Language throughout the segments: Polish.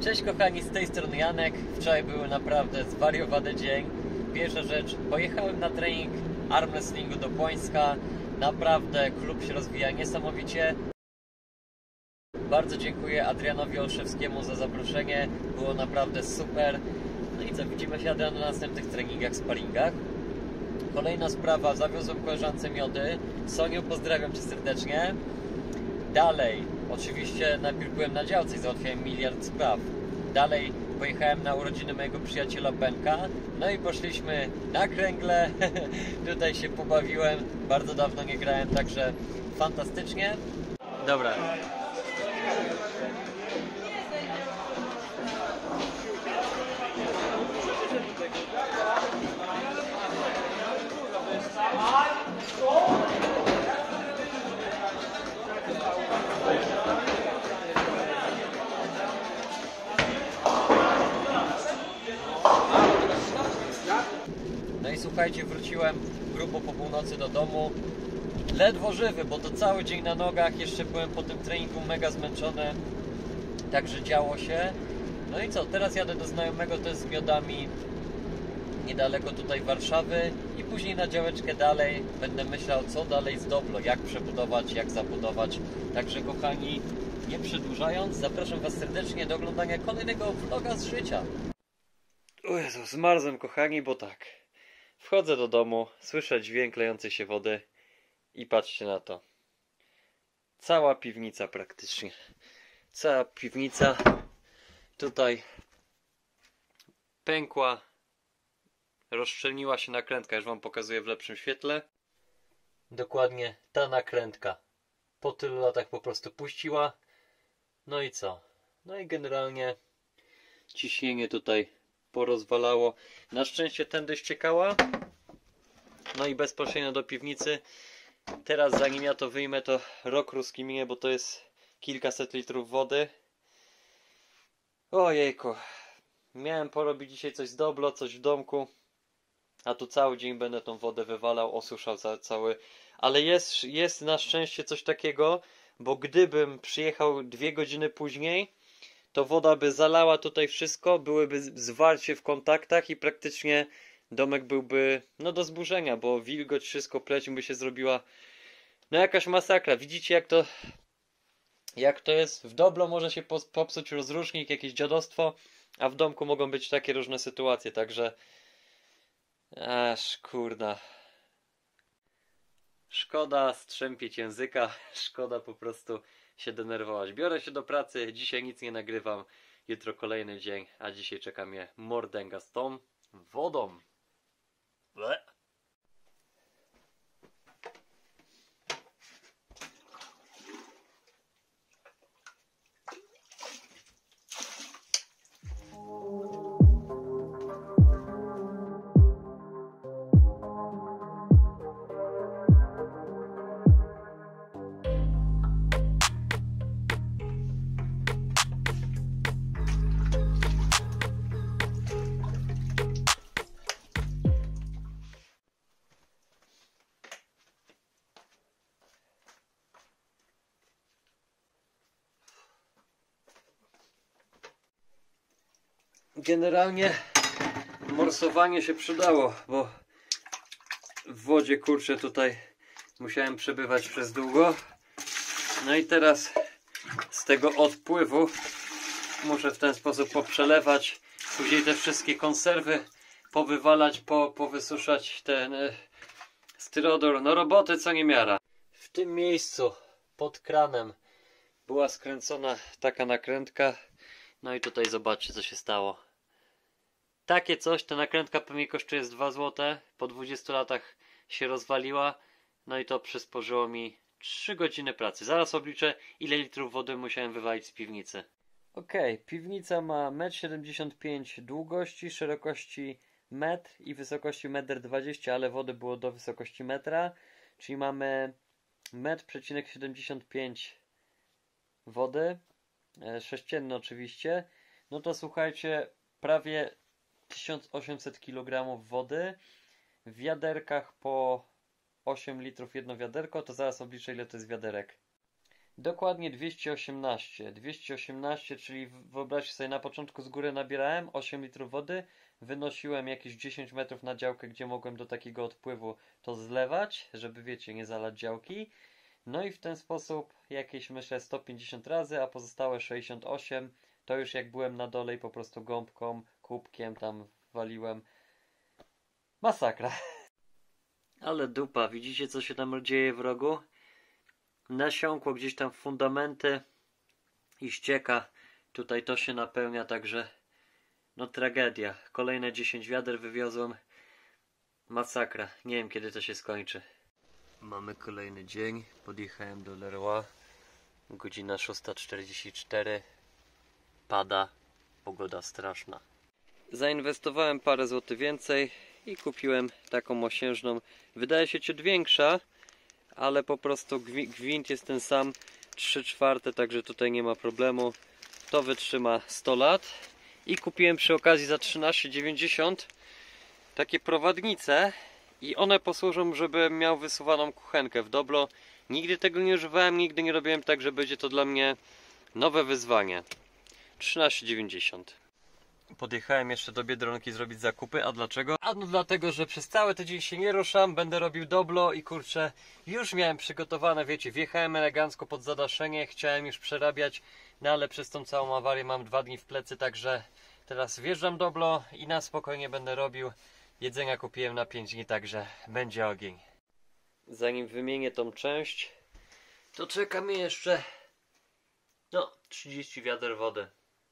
Cześć kochani, z tej strony Janek. Wczoraj był naprawdę zwariowany dzień. Pierwsza rzecz, pojechałem na trening arm wrestlingu do Płońska. Naprawdę klub się rozwija niesamowicie. Bardzo dziękuję Adrianowi Olszewskiemu za zaproszenie. Było naprawdę super. No i co, widzimy się Adrian na następnych treningach, sparingach. Kolejna sprawa, zawiozłem koleżance miody. Soniu, pozdrawiam Cię serdecznie. Dalej, oczywiście najpierw byłem na działce i załatwiałem miliard spraw. Dalej pojechałem na urodziny mojego przyjaciela Benka. No i poszliśmy na kręgle. Tutaj się pobawiłem. Bardzo dawno nie grałem, także fantastycznie. Dobra. No i słuchajcie, wróciłem grubo po północy do domu. Ledwo żywy, bo to cały dzień na nogach. Jeszcze byłem po tym treningu mega zmęczony. Także działo się. No i co, teraz jadę do znajomego, to jest z Miodami, niedaleko tutaj Warszawy. I później na działeczkę dalej będę myślał, co dalej z Doblo, jak przebudować, jak zabudować. Także kochani, nie przedłużając, zapraszam Was serdecznie do oglądania kolejnego vloga z życia. O Jezu, zmarzłem kochani, bo tak. Wchodzę do domu, słyszę dźwięk lejącej się wody i patrzcie na to. Cała piwnica praktycznie. Cała piwnica tutaj pękła, rozszczelniła się nakrętka, już Wam pokazuję w lepszym świetle. Dokładnie ta nakrętka po tylu latach po prostu puściła. No i co? No i generalnie ciśnienie tutaj porozwalało. Na szczęście tędy ściekała. No i bezpośrednio do piwnicy. Teraz zanim ja to wyjmę, to rok ruski minie, bo to jest kilkaset litrów wody. Ojejku. Miałem porobić dzisiaj coś z Doblo, coś w domku. A tu cały dzień będę tą wodę wywalał, osuszał cały. Ale jest na szczęście coś takiego, bo gdybym przyjechał 2 godziny później, to woda by zalała tutaj wszystko, byłyby zwarcie w kontaktach i praktycznie domek byłby no do zburzenia, bo wilgoć, wszystko, pleć by się zrobiła no jakaś masakra. Widzicie jak to jest? W Doblo może się popsuć rozrusznik, jakieś dziadostwo, a w domku mogą być takie różne sytuacje, także aż kurna. Szkoda strzępieć języka, szkoda po prostu się denerwować. Biorę się do pracy, dzisiaj nic nie nagrywam, jutro kolejny dzień, a dzisiaj czeka mnie mordęga z tą wodą. Ble. Generalnie morsowanie się przydało, bo w wodzie kurczę tutaj musiałem przebywać przez długo. No i teraz z tego odpływu muszę w ten sposób poprzelewać, później te wszystkie konserwy powywalać, powysuszać ten styrodor. No roboty co niemiara. W tym miejscu pod kranem była skręcona taka nakrętka. No i tutaj zobaczcie, co się stało. Takie coś, ta nakrętka pewnie kosztuje z 2 zł. Po 20 latach się rozwaliła. No i to przysporzyło mi 3 godziny pracy. Zaraz obliczę, ile litrów wody musiałem wywalić z piwnicy. Ok, piwnica ma 1,75 m długości, szerokości 1 m i wysokości 1,20 m, ale wody było do wysokości 1 m. Czyli mamy 1,75 m wody. Sześcienny oczywiście. No to słuchajcie, prawie 1800 kg wody w wiaderkach po 8 litrów jedno wiaderko, to zaraz obliczę, ile to jest wiaderek. Dokładnie 218. 218, czyli wyobraźcie sobie, na początku z góry nabierałem 8 litrów wody, wynosiłem jakieś 10 metrów na działkę, gdzie mogłem do takiego odpływu to zlewać, żeby wiecie, nie zalać działki. No i w ten sposób jakieś myślę 150 razy, a pozostałe 68 to już jak byłem na dole i po prostu gąbką, kubkiem tam waliłem. Masakra. Ale dupa, widzicie co się tam dzieje w rogu? Nasiąkło gdzieś tam w fundamenty i ścieka. Tutaj to się napełnia, także no tragedia. Kolejne 10 wiader wywiozłem. Masakra. Nie wiem kiedy to się skończy. Mamy kolejny dzień. Podjechałem do Leroy. Godzina 6:44. Pada. Pogoda straszna. Zainwestowałem parę złotych więcej i kupiłem taką osiężną. Wydaje się ciut większa, ale po prostu gwint jest ten sam, 3/4, także tutaj nie ma problemu. To wytrzyma 100 lat. I kupiłem przy okazji za 13,90 takie prowadnice i one posłużą, żebym miał wysuwaną kuchenkę w doblo. Nigdy tego nie używałem, nigdy nie robiłem tak, że będzie to dla mnie nowe wyzwanie. 13,90. Podjechałem jeszcze do Biedronki zrobić zakupy, a dlaczego? A no dlatego, że przez cały tydzień się nie ruszam, będę robił doblo i kurczę, już miałem przygotowane, wiecie, wjechałem elegancko pod zadaszenie, chciałem już przerabiać, no ale przez tą całą awarię mam 2 dni w plecy, także teraz wjeżdżam doblo i na spokojnie będę robił. Jedzenia kupiłem na 5 dni, także będzie ogień. Zanim wymienię tą część, to czeka mnie jeszcze 30 wiader wody.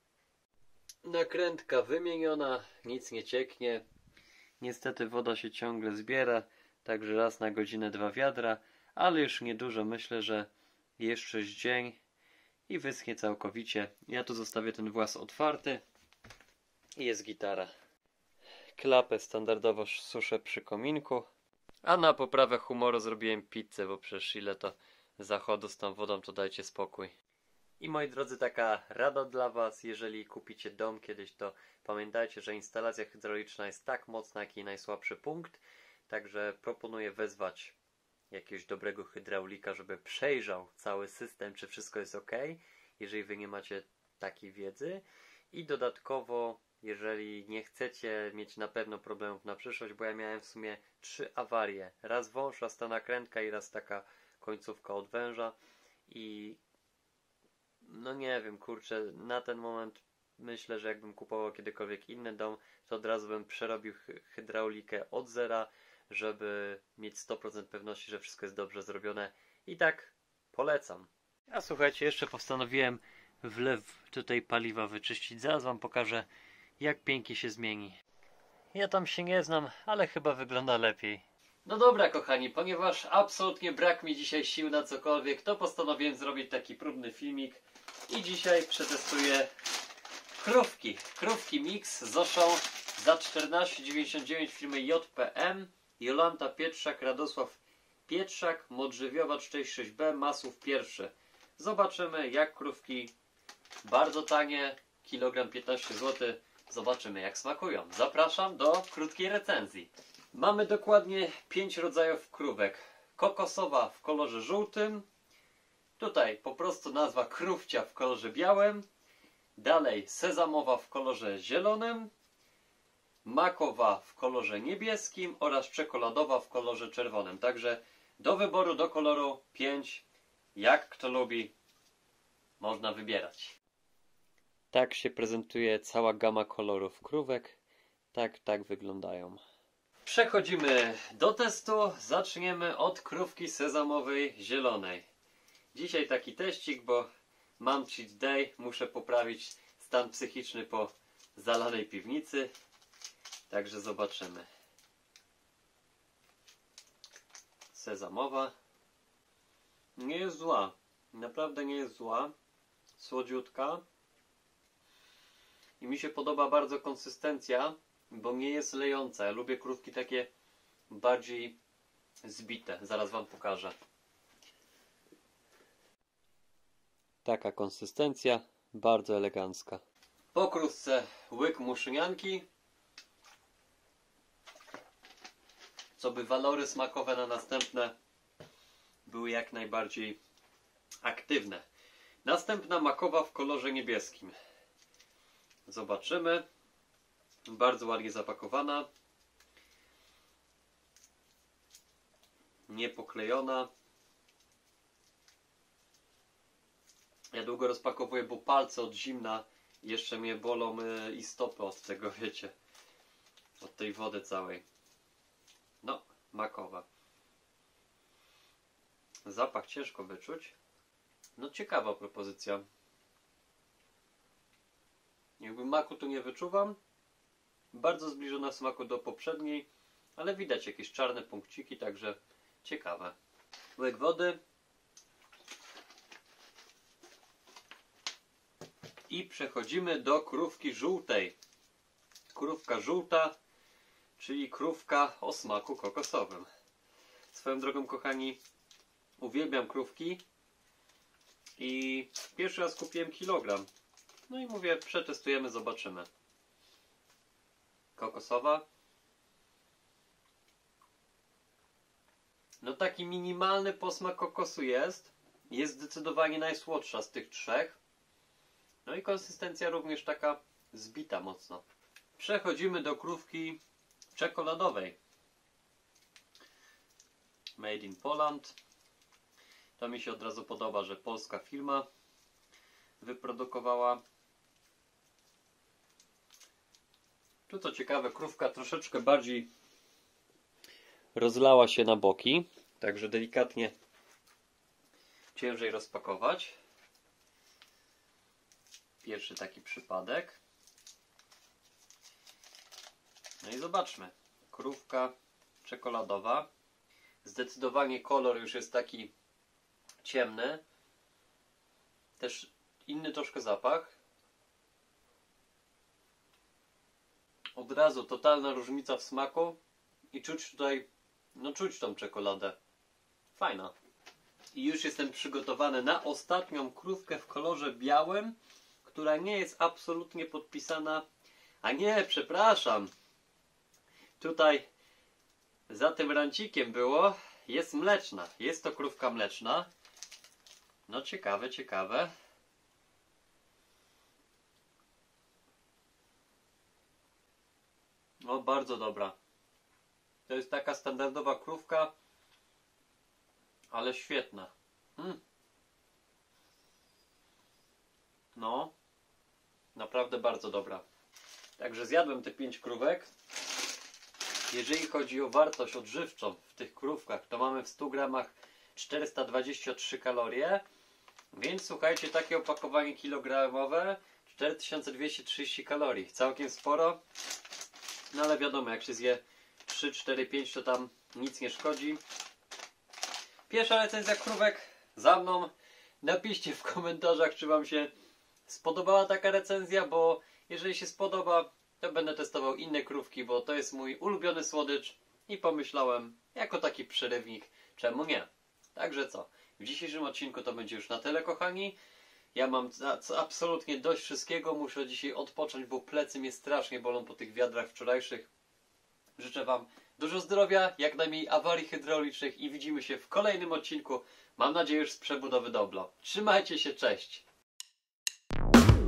Nakrętka wymieniona, nic nie cieknie. Niestety woda się ciągle zbiera, także raz na godzinę 2 wiadra, ale już niedużo, myślę, że jeszcze z dzień i wyschnie całkowicie. Ja tu zostawię ten włas otwarty i jest gitara. Klapę standardowo suszę przy kominku, a na poprawę humoru zrobiłem pizzę, bo przecież ile to zachodu z tą wodą, to dajcie spokój. I moi drodzy, taka rada dla Was, jeżeli kupicie dom kiedyś, to pamiętajcie, że instalacja hydrauliczna jest tak mocna, jak jej najsłabszy punkt. Także proponuję wezwać jakiegoś dobrego hydraulika, żeby przejrzał cały system, czy wszystko jest ok, jeżeli Wy nie macie takiej wiedzy. I dodatkowo, jeżeli nie chcecie mieć na pewno problemów na przyszłość, bo ja miałem w sumie 3 awarie. Raz wąż, raz ta nakrętka i raz taka końcówka od węża. I no nie wiem, kurczę, na ten moment myślę, że jakbym kupował kiedykolwiek inny dom, to od razu bym przerobił hydraulikę od zera, żeby mieć 100% pewności, że wszystko jest dobrze zrobione. I tak polecam. A słuchajcie, jeszcze postanowiłem wlew tutaj paliwa wyczyścić. Zaraz Wam pokażę, jak pięknie się zmieni. Ja tam się nie znam, ale chyba wygląda lepiej. No dobra kochani, ponieważ absolutnie brak mi dzisiaj sił na cokolwiek, to postanowiłem zrobić taki próbny filmik. I dzisiaj przetestuję krówki. Krówki mix z Zoszą za 14,99 firmy JPM. Jolanta Pietrzak, Radosław Pietrzak, Modrzewiowa 46B, Masłów pierwszy. Zobaczymy jak krówki, bardzo tanie, kilogram 15 zł. Zobaczymy jak smakują. Zapraszam do krótkiej recenzji. Mamy dokładnie 5 rodzajów krówek. Kokosowa w kolorze żółtym. Tutaj po prostu nazwa krówcia w kolorze białym. Dalej sezamowa w kolorze zielonym. Makowa w kolorze niebieskim oraz czekoladowa w kolorze czerwonym. Także do wyboru, do koloru 5. Jak kto lubi, można wybierać. Tak się prezentuje cała gama kolorów krówek. Tak wyglądają. Przechodzimy do testu. Zaczniemy od krówki sezamowej zielonej. Dzisiaj taki teścik, bo mam cheat day. Muszę poprawić stan psychiczny po zalanej piwnicy. Także zobaczymy. Sezamowa. Nie jest zła. Naprawdę nie jest zła. Słodziutka. I mi się podoba bardzo konsystencja, bo nie jest lejąca. Ja lubię krówki takie bardziej zbite. Zaraz Wam pokażę. Taka konsystencja, bardzo elegancka. Po krówce łyk muszynianki. Co by walory smakowe na następne były jak najbardziej aktywne. Następna makowa w kolorze niebieskim. Zobaczymy. Bardzo ładnie zapakowana. Niepoklejona. Ja długo rozpakowuję, bo palce od zimna jeszcze mnie bolą i stopy od tego, wiecie. Od tej wody całej. No, makowa. Zapach ciężko wyczuć. No ciekawa propozycja. Jakby maku tu nie wyczuwam. Bardzo zbliżona w smaku do poprzedniej, ale widać jakieś czarne punkciki, także ciekawe. Łyk wody. I przechodzimy do krówki żółtej. Krówka żółta, czyli krówka o smaku kokosowym. Swoją drogą, kochani, uwielbiam krówki i pierwszy raz kupiłem kilogram. No i mówię, przetestujemy, zobaczymy. Kokosowa. No taki minimalny posmak kokosu jest. Jest zdecydowanie najsłodsza z tych trzech. No i konsystencja również taka zbita mocno. Przechodzimy do krówki czekoladowej. Made in Poland. To mi się od razu podoba, że polska firma wyprodukowała. Tu co ciekawe, krówka troszeczkę bardziej rozlała się na boki. Także delikatnie ciężej rozpakować. Pierwszy taki przypadek. No i zobaczmy. Krówka czekoladowa. Zdecydowanie kolor już jest taki ciemny. Też inny troszkę zapach. Od razu totalna różnica w smaku. I czuć tutaj, no czuć tą czekoladę. Fajna. I już jestem przygotowany na ostatnią krówkę w kolorze białym, która nie jest absolutnie podpisana. A nie, przepraszam. Tutaj za tym rancikiem było, jest mleczna. Jest to krówka mleczna. No ciekawe, ciekawe. No bardzo dobra. To jest taka standardowa krówka, ale świetna. No, naprawdę bardzo dobra. Także zjadłem te 5 krówek. Jeżeli chodzi o wartość odżywczą w tych krówkach, to mamy w 100 gramach 423 kalorie. Więc słuchajcie, takie opakowanie kilogramowe 4230 kalorii. Całkiem sporo. No ale wiadomo, jak się zje 3, 4, 5, to tam nic nie szkodzi. Pierwsza recenzja krówek za mną. Napiszcie w komentarzach, czy wam się spodobała taka recenzja, bo jeżeli się spodoba, to będę testował inne krówki, bo to jest mój ulubiony słodycz i pomyślałem, jako taki przerywnik, czemu nie? Także co? W dzisiejszym odcinku to będzie już na tyle, kochani. Ja mam absolutnie dość wszystkiego. Muszę dzisiaj odpocząć, bo plecy mnie strasznie bolą po tych wiadrach wczorajszych. Życzę wam dużo zdrowia, jak najmniej awarii hydraulicznych i widzimy się w kolejnym odcinku. Mam nadzieję, już z przebudowy Doblo. Trzymajcie się, cześć!